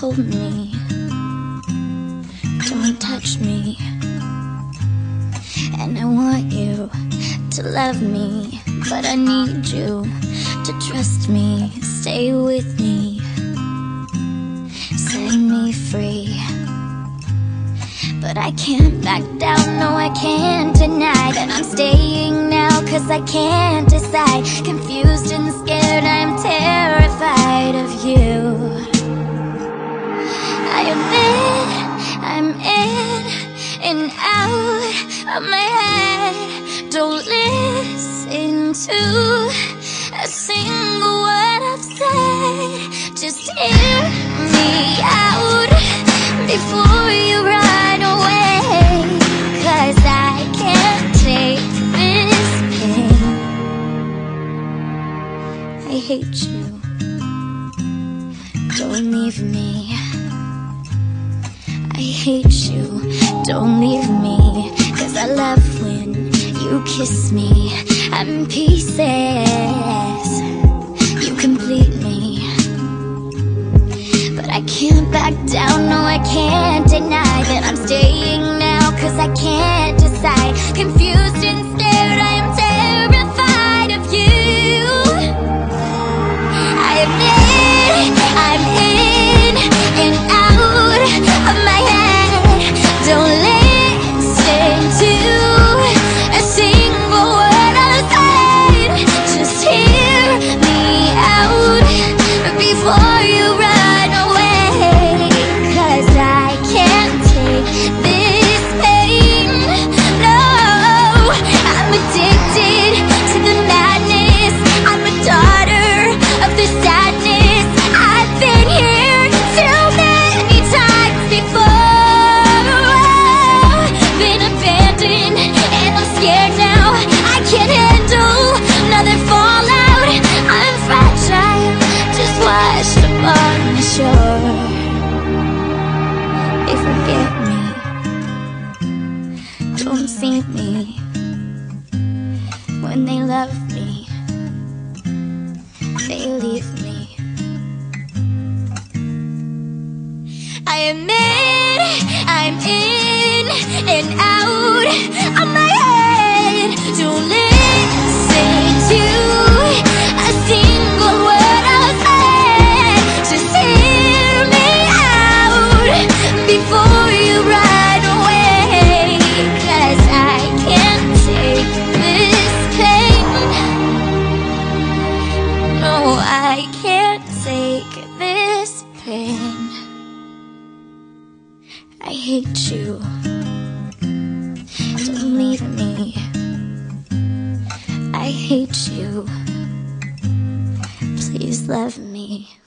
hold me, don't touch me. And I want you to love me, but I need you to trust me. Stay with me, set me free. But I can't back down, no I can't deny that I'm staying now, 'cause I can't decide. Confused and scared, I'm terrified of you. I admit I'm in and out of my head. Don't listen to a single word I've said. Just hear me out before you run away, 'cause I can't take this pain. I hate you, don't leave me. I hate you, don't leave me, 'cause I love when you kiss me. I'm in pieces, you complete me. But I can't back down, no I can't deny that I'm staying now, 'cause I can't decide. Confused and scared, I am terrified of you. I admit I'm in and out of my head. Don't listen to a single word I said. Just hear me out before you run away, 'cause I can't take this pain. No, I'm addicted to the madness. I'm a daughter of the sadness. I've been here too many times before. Been abandoned and I'm scared now. I can't handle another fallout. I'm fragile, just washed up on the shore. They forget me, don't see me. When they love me, they leave me. I admit I'm in and out of my head. Don't listen to a single word I've said. Just hear me out before you run away, 'cause I can't take this pain. No, I can't take this pain. I hate you, don't leave me. I hate you, please love me.